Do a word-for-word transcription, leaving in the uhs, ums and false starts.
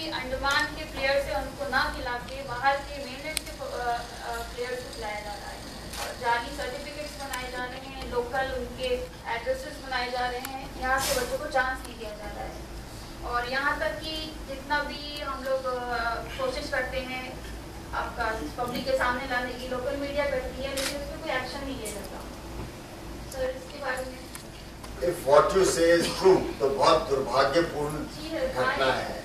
कि अंडमान के प्लेयर से उनको ना खिला के बाहर के मेनलैंड के प्लेयर्स को खिलाया जा रहा है और जाली सर्टिफिकेट्स बनाए जा रहे हैं, लोकल उनके एड्रेसेस बनाए जा रहे हैं, यहाँ के बच्चों को चांस नहीं दिया जा रहा है। और यहाँ तक कि जितना भी हम लोग कोशिश करते हैं आपका पब्लिक के सामने लाने की, लोकल मीडिया करती है, लेकिन उसमें कोई एक्शन नहीं लिया जाता। सर इसके बारे में If what you say is true, तो बहुत दुर्भाग्यपूर्ण घटना है।